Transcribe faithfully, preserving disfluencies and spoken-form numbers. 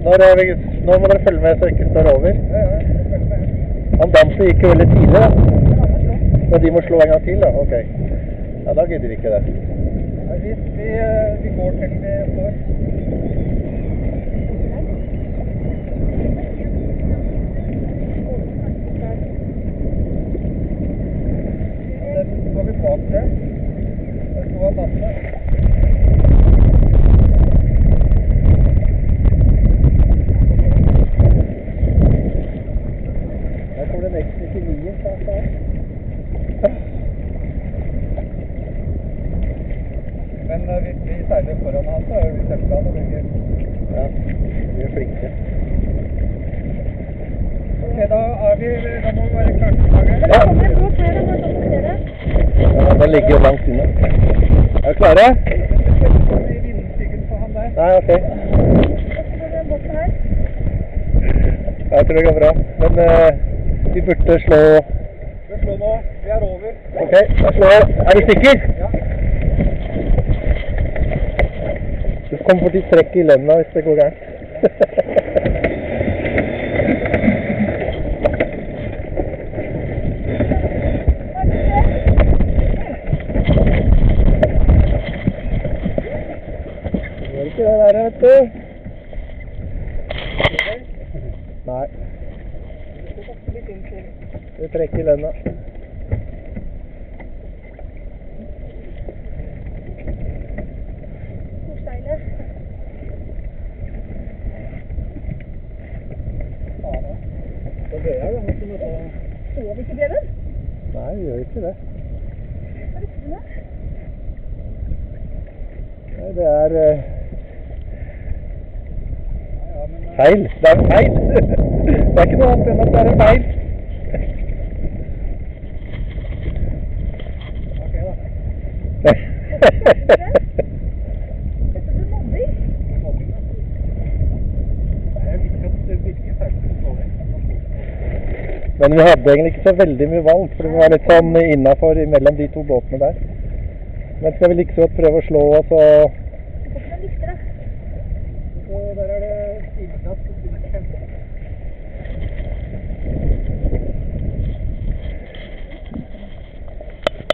Når er vi, nå må dere følge med så det ikke står over. Ja, ja, jeg skal følge med. Han danser gikk jo veldig tidlig da. Så de må slå en gang til da, ok. Ja, da gidder vi ikke det. Ja, vi, vi, vi går til vi står. Den går vi bak det. Det står en danse. Her kommer den X nittionio, sa jeg. Men hvis vi seiler foran han, så er vi kjempebra. Ja, vi er flinke. Ok, da er vi, da må vi være klart til slaget. Ja. Ja, den ligger jo langt inne. Er du klare? I vindskyggen på han der. Nei, ok. Jeg tror det går bra. Men uh, vi burde slå... Vi slår nå. Vi er over. Ok, da slår jeg. Er vi sikker? Ja. Du kommer fort i strekk i lønna hvis det går gærent. Det var ikke det der, vet du. Nei. Vi trekker i lønna. Så det er jo noe som må ta... Får vi ikke bjellen? Nei, vi gjør ikke det. Hva er det for noe? Nei, det er uh, Ja, men... feil. Det er feil. Det er ikke noe annet enn at det er en feil. Ok da. Dette er mobbing. Jeg visste at det virker særlig dårlig. Men vi hadde egentlig ikke så veldig mye valg, for vi var litt sånn innenfor mellom de to båtene der. Men skal vi like så godt prøve å slå oss og... Du får ikke noe lyfte, da.